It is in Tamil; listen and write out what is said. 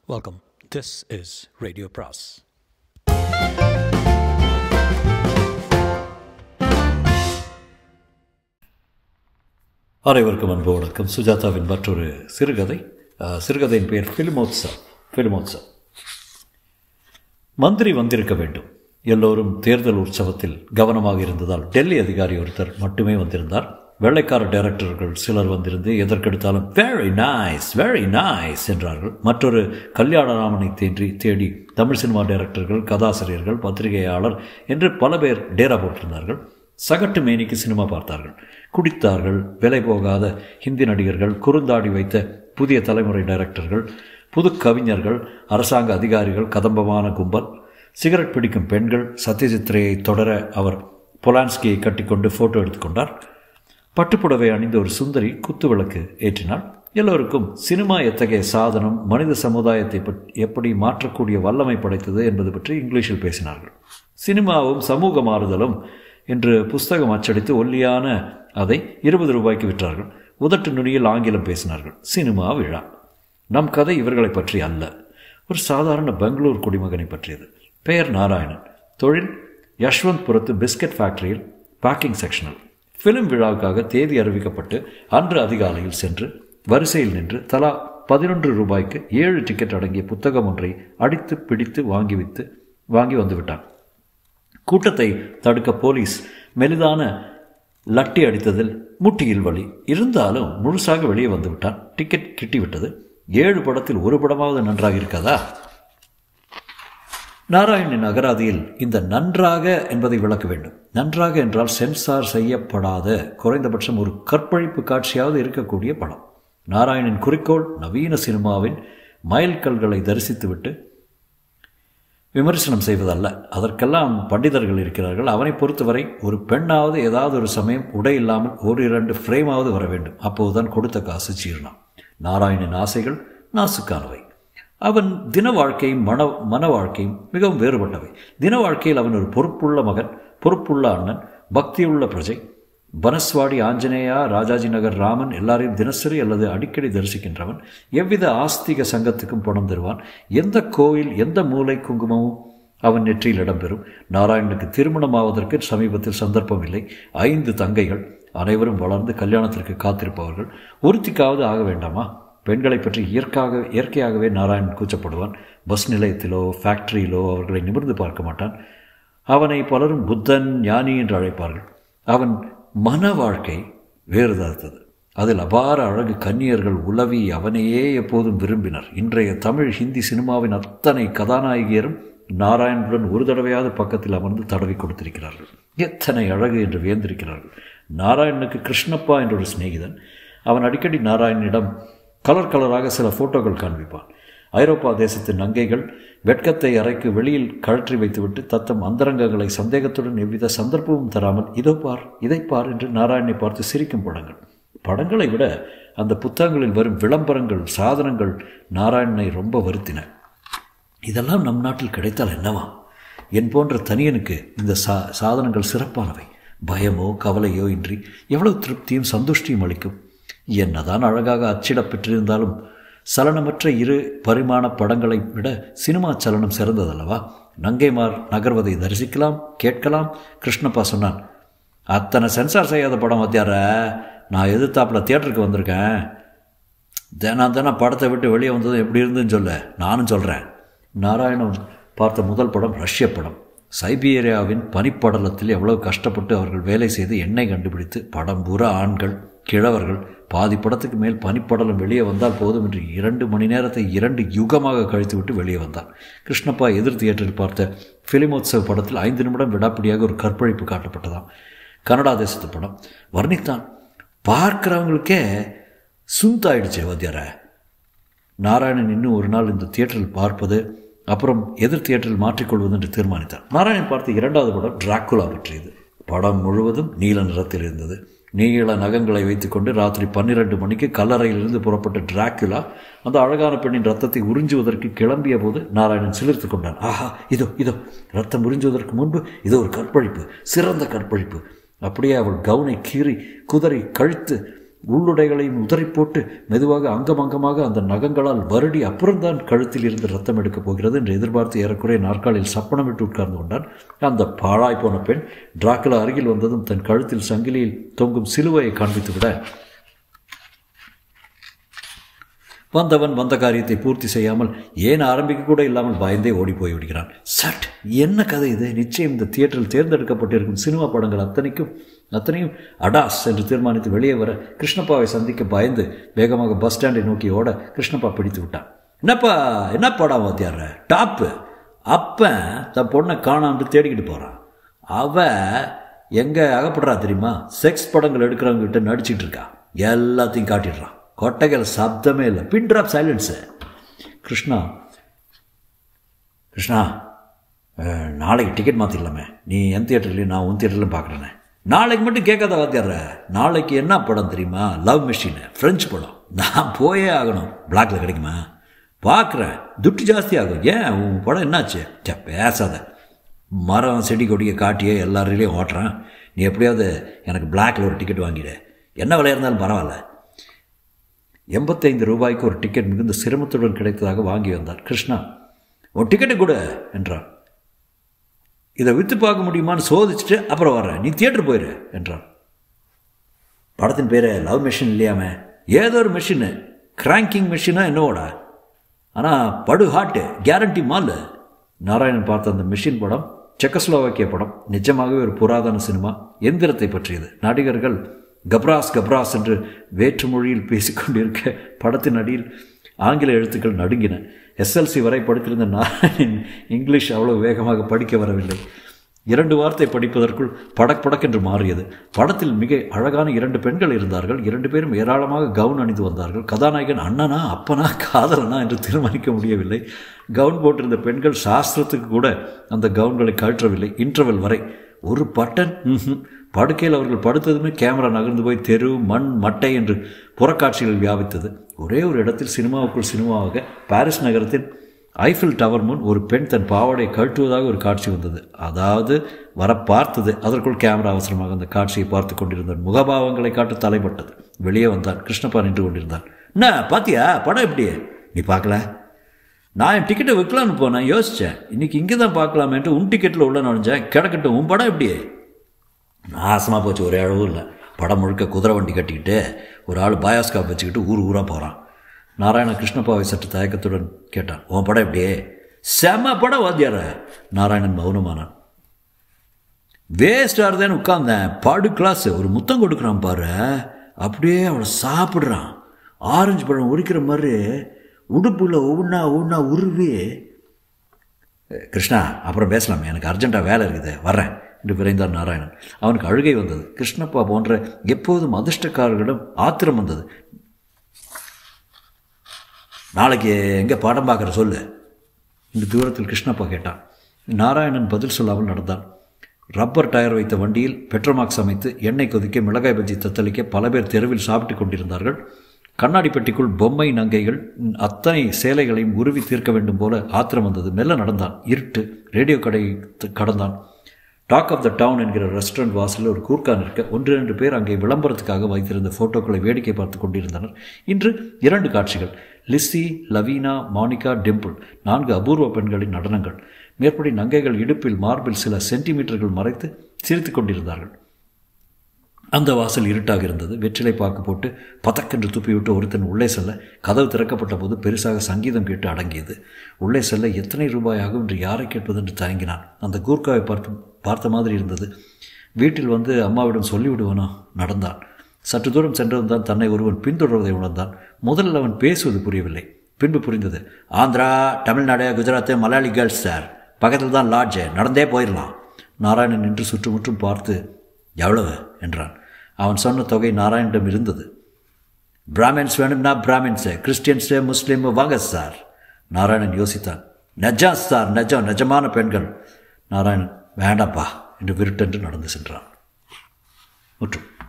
Welcome. This is RadioPras. அனைவருக்கும் அன்பு வணக்கம். சுஜாதாவின் மற்றொரு சிறுகதையின் பெயர் ஃபில்மோத்சவ். மந்திரி வந்திருக்க வேண்டும். எல்லோரும் தேர்தல் உற்சவத்தில் கவனமாக இருந்ததால் டெல்லி அதிகாரி ஒருத்தர் மட்டுமே வந்திருந்தார். வெள்ளைக்கார டைரக்டர்கள் சிலர் வந்திருந்து எதற்கெடுத்தாலும் வெரி நைஸ் என்றார்கள். மற்றொரு கல்யாணராமனை தேடி தமிழ் சினிமா டைரக்டர்கள், கதாசிரியர்கள், பத்திரிகையாளர் என்று பல பேர் டேரா போட்டிருந்தார்கள். சகட்டு மேனிக்கு சினிமா பார்த்தார்கள், குடித்தார்கள். விலை போகாத ஹிந்தி நடிகர்கள், குறுந்தாடி வைத்த புதிய தலைமுறை டைரக்டர்கள், புது கவிஞர்கள், அரசாங்க அதிகாரிகள், கதம்பமான கும்பல், சிகரெட் பிடிக்கும் பெண்கள். சத்யஜித்ரேயை தொடர அவர் பொலான்ஸ்கியை கட்டிக்கொண்டு ஃபோட்டோ எடுத்துக்கொண்டார். பட்டுப்புடவை அணிந்த ஒரு சுந்தரி குத்து விளக்கு ஏற்றினாள். எல்லோருக்கும் சினிமா எத்தகைய சாதனம், மனித சமுதாயத்தை எப்படி மாற்றக்கூடிய வல்லமை படைத்தது என்பது பற்றி இங்கிலீஷில் பேசினார்கள். சினிமாவும் சமூக மாறுதலும் என்று புஸ்தகம் அச்சடித்து ஒல்லியான அதை 20 ரூபாய்க்கு விற்றார்கள். உதட்டு நுனியில் ஆங்கிலம் பேசினார்கள். சினிமா விழா. நம் கதை இவர்களை பற்றி அல்ல, ஒரு சாதாரண பெங்களூர் குடிமகனை பற்றியது. பெயர் நாராயணன். தொழில் யஷ்வந்த்புரத்து பிஸ்கட் ஃபேக்டரியில் பேக்கிங் செக்ஷனல். ஃபிலிம் விழாவுக்காக தேதி அறிவிக்கப்பட்டு அன்று அதிகாலையில் சென்று வரிசையில் நின்று தலா 11 ரூபாய்க்கு 7 டிக்கெட் அடங்கிய புத்தகம் ஒன்றை அடித்து பிடித்து வாங்கி வந்துவிட்டான். கூட்டத்தை தடுக்க போலீஸ் மெலிதான லட்டி அடித்ததில் முட்டியில் வலி இருந்தாலும் முழுசாக வெளியே வந்துவிட்டான். டிக்கெட் கிட்டிவிட்டது. 7 படத்தில் ஒரு படமாவது நன்றாக இருக்காதா? நாராயணின் அகராதியில் இந்த நன்றாக என்பதை விளக்க வேண்டும். நன்றாக என்றால் சென்சார் செய்யப்படாத, குறைந்தபட்சம் ஒரு கற்பழிப்பு காட்சியாவது இருக்கக்கூடிய படம். நாராயணின் குறிக்கோள் நவீன சினிமாவின் மைல்கல்களை தரிசித்துவிட்டு விமர்சனம் செய்வதல்ல. அதற்கெல்லாம் பண்டிதர்கள் இருக்கிறார்கள். அவனை பொறுத்தவரை ஒரு பெண்ணாவது ஏதாவது ஒரு சமயம் உடை இல்லாமல் 1-2 ஃப்ரேமாவது வர வேண்டும். அப்போதுதான் கொடுத்த காசு ஜீரணம். நாராயணின் ஆசைகள் நாசுக்கானவை. அவன் தின வாழ்க்கையும் மன வாழ்க்கையும் மிகவும் வேறுபட்டவை. தின வாழ்க்கையில் அவன் ஒரு பொறுப்புள்ள மகன், பொறுப்புள்ள அண்ணன், பக்தியுள்ள பிரஜை. பனஸ்வாடி ஆஞ்சநேயா, ராஜாஜி நகர் ராமன் எல்லாரையும் தினசரி அல்லது அடிக்கடி தரிசிக்கின்றவன். எவ்வித ஆஸ்திக சங்கத்துக்கும் பணம் தருவான். எந்த கோயில், எந்த மூலை குங்குமமும் அவன் நெற்றியில் இடம்பெறும். நாராயணனுக்கு திருமணமாவதற்கு சமீபத்தில் சந்தர்ப்பம் இல்லை. 5 தங்கைகள், அனைவரும் வளர்ந்து கல்யாணத்திற்கு காத்திருப்பவர்கள். ஒருத்திக்காவது ஆக வேண்டாமா? பெண்களை பற்றி இயற்கையாகவே நாராயணன் கூச்சப்படுவான். பஸ் நிலையத்திலோ ஃபேக்டரியிலோ அவர்களை நிமிர்ந்து பார்க்க மாட்டான். அவனை பலரும் புத்தன், ஞானி என்று அழைப்பார்கள். அவன் மன வாழ்க்கை வேறுதாத்தது. அதில் அபார அழகு கன்னியர்கள் உலவி அவனையே எப்போதும் விரும்பினர். இன்றைய தமிழ் ஹிந்தி சினிமாவின் அத்தனை கதாநாயகியரும் நாராயணனுடன் ஒரு தடவையாவது பக்கத்தில் அமர்ந்து தடவி கொடுத்திருக்கிறார்கள். எத்தனை அழகு என்று வியந்திருக்கிறார்கள். நாராயணனுக்கு கிருஷ்ணப்பா என்ற ஒரு சிநேகிதன். அவன் அடிக்கடி நாராயணனிடம் கலராக சில ஃபோட்டோக்கள் காண்பிப்பான். ஐரோப்பா தேசத்தின் நங்கைகள் வெட்கத்தை அறைக்கு வெளியில் கழற்றி வைத்துவிட்டு தத்தம் அந்தரங்கங்களை சந்தேகத்துடன் எவ்வித சந்தர்ப்பமும் தராமல் இதோ பார், இதை பார் என்று நாராயணனை பார்த்து சிரிக்கும் படங்களை விட அந்த புத்தகங்களில் வரும் விளம்பரங்கள், சாதனங்கள் நாராயணனை ரொம்ப வருத்தின. இதெல்லாம் நம் நாட்டில் கிடைத்தால் என்னவா? என் போன்ற தனியனுக்கு இந்த சாதனங்கள் சிறப்பானவை. பயமோ கவலையோ இன்றி எவ்வளவு திருப்தியும் சந்துஷ்டியும் அளிக்கும். என்னதான் அழகாக அச்சிடப்பெற்றிருந்தாலும் சலனமற்ற 2 பரிமாண படங்களை விட சினிமா சலனம் சிறந்ததல்லவா? நங்கைமார் நகர்வதை தரிசிக்கலாம், கேட்கலாம். கிருஷ்ணப்பா சொன்னான், அத்தனை சென்சார் செய்யாத படம் வத்தியார, நான் எதிர்த்தாப்பில் தியேட்டருக்கு வந்திருக்கேன். தினம் படத்தை விட்டு வெளியே வந்ததும் எப்படி இருந்துன்னு சொல்ல, நானும் சொல்கிறேன். நாராயணன் பார்த்த முதல் படம் ரஷ்ய படம். சைபீரியாவின் பனிப்படலத்தில் எவ்வளவு கஷ்டப்பட்டு அவர்கள் வேலை செய்து எண்ணெய் கண்டுபிடித்து படம் பூரா ஆண்கள், கிழவர்கள். பாதி படத்துக்கு மேல் பனிப்படலம் வெளியே வந்தால் போதும் என்று 2 மணி நேரத்தை 2 யுகமாக கழித்துவிட்டு வெளியே வந்தான். கிருஷ்ணப்பா எதிர் தியேட்டரில் பார்த்த ஃபிலிமோத்சவ் படத்தில் 5 நிமிடம் விடாப்பிடியாக ஒரு கற்பழிப்பு காட்டப்பட்டதாம். கனடா தேசத்து படம். வர்ணித்தான். பார்க்குறவங்களுக்கே சுந்தாயிடுச்சு வாத்தியார. நாராயணன் இன்னும் ஒரு நாள் இந்த தியேட்டரில் பார்ப்பது, அப்புறம் எதிர் தியேட்டரில் மாற்றிக்கொள்வது என்று தீர்மானித்தார். நாராயணன் பார்த்த 2வது படம் டிராக்குலா பற்றியது. படம் முழுவதும் நீல நிறத்தில் இருந்தது. நீள நகங்களை வைத்துக்கொண்டு ராத்திரி 12 மணிக்கு கல்லறையிலிருந்து புறப்பட்ட டிராக்குலா அந்த அழகான பெண்ணின் ரத்தத்தை உறிஞ்சுவதற்கு கிளம்பிய போது நாராயணன் சிலிர்த்து கொண்டான். ஆஹா, இதோ ரத்தம் உறிஞ்சுவதற்கு முன்பு இதோ ஒரு கற்பழிப்பு, சிறந்த கற்பழிப்பு. அப்படியே அவள் கவுனை கீறி குதறி கழுத்து உள்ளுடைகளையும் உதறி போட்டு மெதுவாக அங்கமாக அந்த நகங்களால் வருடி அப்புறம்தான் கழுத்தில் இருந்து ரத்தம் எடுக்கப் போகிறது என்று எதிர்பார்த்து ஏறக்குறைய நாற்காலில் சப்பனமிட்டு உட்கார்ந்து கொண்டான். அந்த பாழாய் போன பெண் டிராக்குலா அருகில் வந்ததும் தன் கழுத்தில் சங்கிலியில் தொங்கும் சிலுவையை காண்பித்துவிட வந்தவன் வந்த காரியத்தை பூர்த்தி செய்யாமல் ஏன் ஆரம்பிக்க கூட இல்லாமல் பயந்தே ஓடி போய் விடுகிறான். சட், என்ன கதை இது? நிச்சயம் இந்த தியேட்டரில் தேர்ந்தெடுக்கப்பட்டிருக்கும் சினிமா படங்கள் அத்தனையும் அடாஸ் என்று தீர்மானித்து வெளியே வர கிருஷ்ணப்பாவை சந்திக்க பயந்து வேகமாக பஸ் ஸ்டாண்டை நோக்கி ஓட கிருஷ்ணப்பா பிடித்து விட்டான். என்ன படம் வாத்தியார்? டாப்பு. அப்பன் தன் பொண்ணை காணாமட்டு தேடிக்கிட்டு போகிறான். அவ எங்கே அகப்படுறா தெரியுமா? செக்ஸ் படங்கள் எடுக்கிறவங்ககிட்ட நடிச்சிட்டு இருக்கா. எல்லாத்தையும் காட்டிடுறான். கொட்டைகள் சப்தமே இல்லை. பின் ட்ராப் சைலன்ஸு. கிருஷ்ணா, நாளைக்கு டிக்கெட் மாற்றிடலாமே. நீ என் தியேட்டர்லையும் நான் உன் தியேட்டர்லையும் பார்க்குறேனே. நாளைக்கு மட்டும் கேட்காத வாத்தியார. நாளைக்கு என்ன படம் தெரியுமா? லவ் மிஷின், ஃப்ரெஞ்சு படம். நான் போயே ஆகணும். பிளாக்ல கிடைக்குமா? பார்க்குறேன். துட்டு ஜாஸ்தி ஆகும். ஏன் உன் படம் என்னாச்சு? பேசாத. மரம் செடி கொடியை காட்டியே எல்லாரையும் ஓட்டுறேன். நீ எப்படியாவது எனக்கு பிளாக்ல ஒரு டிக்கெட் வாங்கிடு. என்ன விலையாக இருந்தாலும் பரவாயில்ல. 85 ரூபாய்க்கு ஒரு டிக்கெட் மிகுந்த சிரமத்துடன் கிடைத்ததாக வாங்கி வந்தார். கிருஷ்ணா, உன் டிக்கெட்டை கொடு என்றான். இதை விற்று பார்க்க முடியுமான்னு சோதிச்சுட்டு அப்புறம் வர்றேன். நீ தியேட்டர் போயிரு என்றான். படத்தின் பேர் லவ் மிஷின் இல்லையாமே. ஏதோ ஒரு மிஷினு, கிராங்கிங் மிஷினா என்னவோட. ஆனால் படு ஹாட்டு, கேரண்டி மால். நாராயணன் பார்த்த அந்த மிஷின் படம் செக்கஸ்லோவாக்கிய படம். நிஜமாகவே ஒரு புராதன சினிமா. எந்திரத்தை பற்றியது. நடிகர்கள் கப்ராஸ் என்று வேற்று மொழியில் பேசிக்கொண்டிருக்க படத்தின் அடியில் ஆங்கில எழுத்துக்கள் நடுங்கின. எஸ்எல்சி வரை படித்திருந்த நாராயணன் இங்கிலீஷ் அவ்வளவு வேகமாக படிக்க வரவில்லை. 2 வார்த்தை படிப்பதற்குள் படக்கென்று மாறியது. படத்தில் மிக அழகான 2 பெண்கள் இருந்தார்கள். 2 பேரும் ஏராளமாக கவுன் அணிந்து வந்தார்கள். கதாநாயகன் அண்ணனா அப்பனா காதலனா என்று தீர்மானிக்க முடியவில்லை. கவுன் போட்டிருந்த பெண்கள் சாஸ்திரத்துக்கு கூட அந்த கவுன்களை கழற்றவில்லை. இன்டர்வெல் வரை ஒரு பட்டன். படுக்கையில் அவர்கள் படுத்ததுமே கேமரா நகர்ந்து போய் தெரு, மண், மட்டை என்று புறக்காட்சிகள் வியாபித்தது. ஒரே ஒரு இடத்தில் சினிமாவுக்குள் சினிமாவாக பாரிஸ் நகரத்தின் ஐஃபில் டவர் முன் ஒரு பெண் தன் பாவாடை கழட்டுவதாக ஒரு காட்சி வந்தது. அதாவது வர பார்த்தது. அதற்குள் கேமரா அவசரமாக அந்த காட்சியை பார்த்து கொண்டிருந்தான். முகபாவங்களை காட்டு தலைப்பட்டது. வெளியே வந்தான். கிருஷ்ணப்பா நின்று கொண்டிருந்தான். என்ன பாத்தியா படம்? எப்படி நீ பார்க்கல? நான் என் டிக்கெட்டை விற்கலான்னு போனேன். யோசித்தேன் இன்றைக்கி இங்கே தான் பார்க்கலாமேன்ட்டு உன் டிக்கெட்டில் உள்ள நுழைஞ்சேன். கிடக்கட்டும். உன் படம் எப்படி? நாசமாக போச்சு. ஒரே அளவும் இல்லை. படம் முழுக்க குதிரை வண்டி கட்டிக்கிட்டு ஒரு ஆள் பயோஸ்காப் வச்சுக்கிட்டு ஊராக போகிறான். நாராயண கிருஷ்ணப்பாவை சற்று தயக்கத்துடன் கேட்டான். உன் படம் எப்படியே? செம படம் வாத்தியார. நாராயணன் மௌனமானான். வேஸ்ட் ஆறுதேன்னு உட்கார்ந்தேன். படு கிளாஸ். ஒரு முத்தம் கொடுக்குறான் பாரு. அப்படியே அவளை சாப்பிட்றான். ஆரஞ்சு பழம் உரிக்கிற மாதிரி உடுப்புல ஒவ்வொன்றா உருவி. கிருஷ்ணா, அப்புறம் பேசலாமே, எனக்கு அர்ஜென்ட்டாக வேலை இருக்குது, வர்றேன் என்று விரைந்தார் நாராயணன். அவனுக்கு அழுகை வந்தது. கிருஷ்ணப்பா போன்ற எப்போதும் அதிர்ஷ்டக்காரர்களிடம் ஆத்திரம் வந்தது. நாளைக்கு எங்கே பாடம் பார்க்குற சொல்லு இந்த தூரத்தில் கிருஷ்ணப்பா கேட்டான். நாராயணன் பதில் சொல்லாமல் நடந்தான். ரப்பர் டயர் வைத்த வண்டியில் பெட்ரோமாக்ஸ் அமைத்து எண்ணெய் கொதிக்க மிளகாய் பஜ்ஜி தத்தளிக்க பல பேர் தெருவில் சாப்பிட்டு கொண்டிருந்தார்கள். கண்ணாடி பெட்டிக்குள் பொம்மை நங்கைகள் அத்தனை சேலைகளையும் உருவி தீர்க்க வேண்டும் போல ஆத்திரம் வந்தது. மெல்ல நடந்தான். இருட்டு. ரேடியோ கடை கடந்தான். டாக் ஆஃப் த டவுன் என்கிற ரெஸ்டாரண்ட் வாசலில் ஒரு கூர்க்கா நிற்க 1-2 பேர் அங்கே விளம்பரத்துக்காக வைத்திருந்த ஃபோட்டோக்களை வேடிக்கை பார்த்து கொண்டிருந்தனர். இன்று 2 காட்சிகள். லிஸ்ஸி, லவீனா, மானிகா, டிம்பிள். 4 அபூர்வ பெண்களின் நடனங்கள். மேற்படி நங்கைகள் இடுப்பில் மார்பில் சில சென்டிமீட்டர்கள் மறைத்து சிரித்து கொண்டிருந்தார்கள். அந்த வாசல் இருட்டாக இருந்தது. வெற்றிலை பாக்கு போட்டு பதக்கென்று துப்பிவிட்டு ஒருத்தன் உள்ளே செல்ல கதவு திறக்கப்பட்ட போது பெருசாக சங்கீதம் கேட்டு அடங்கியது. உள்ளே செல்ல எத்தனை ரூபாய் ஆகும் என்று யாரை கேட்பது என்று தயங்கினான். அந்த கூர்க்காவை பார்த்த மாதிரி இருந்தது. வீட்டில் வந்து அம்மாவிடம் சொல்லிவிடுவானோ? நடந்தான். சற்று தூரம் சென்றவன் தன்னை ஒருவன் பின்தொடர்வதை உணர்ந்தான். முதலில் அவன் பேசுவது புரியவில்லை. பின்பு புரிந்தது. Andhra, Tamil Nadu, Gujarat, Malayali girls sir. பக்கத்தில் தான் லாட்ஜு. நடந்தே போயிடலாம். நாராயணன் நின்று சுற்றுமுற்றும் பார்த்து எவ்வளவு என்றான். அவன் சொன்ன தொகை நாராயணிடம் இருந்தது. பிராமின்ஸ் வேணும்னா பிராமின்ஸு, கிறிஸ்டியன்ஸு, முஸ்லீம் வாங்க சார். நாராயணன் யோசித்தான். நெஜம் சார், நிஜமான பெண்கள். நாராயணன் வேண்டாப்பா என்று விருட்டென்று நடந்து சென்றான். முற்றும்.